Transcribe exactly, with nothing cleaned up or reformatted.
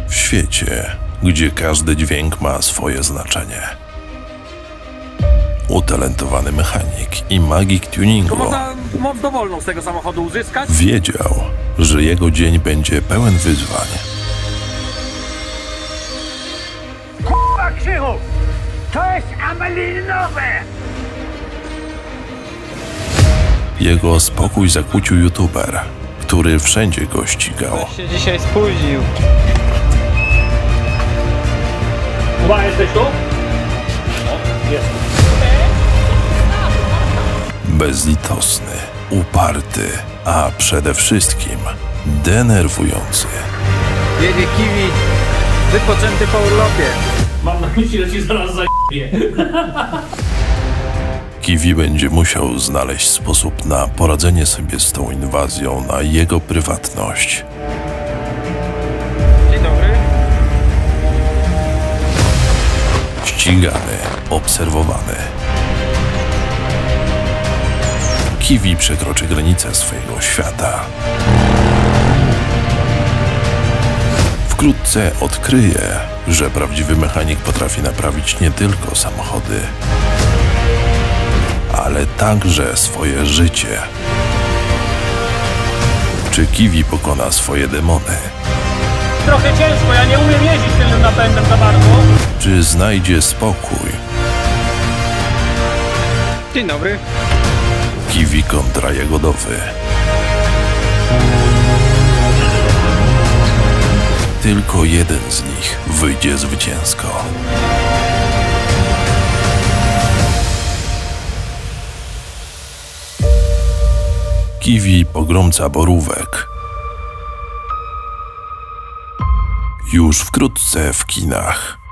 W świecie, gdzie każdy dźwięk ma swoje znaczenie. Utalentowany mechanik i magik To tuningu można moc dowolną z tego samochodu uzyskać? wiedział, że jego dzień będzie pełen wyzwań. K***a Krzychu! To jest amelinowe! Jego spokój zakłócił youtuber, który wszędzie go ścigał. się dzisiaj spóźnił. Chyba jesteś tu? Bezlitosny, uparty, a przede wszystkim denerwujący. Jedzie Kiwi, wypoczęty po urlopie. Mam na myśli, że ci zaraz zajebie. Kiwi będzie musiał znaleźć sposób na poradzenie sobie z tą inwazją na jego prywatność. Dzień dobry. Ścigany, obserwowany. Kiwi przekroczy granice swojego świata. Wkrótce odkryje, że prawdziwy mechanik potrafi naprawić nie tylko samochody, ale także swoje życie. Czy Kiwi pokona swoje demony? Trochę ciężko, ja nie umiem jeździć tylnym napędem za bardzo. Czy znajdzie spokój? Dzień dobry. Kiwi kontra Jagodowy. Tylko jeden z nich wyjdzie zwycięsko. Kiwi pogromca borówek. Już wkrótce w kinach.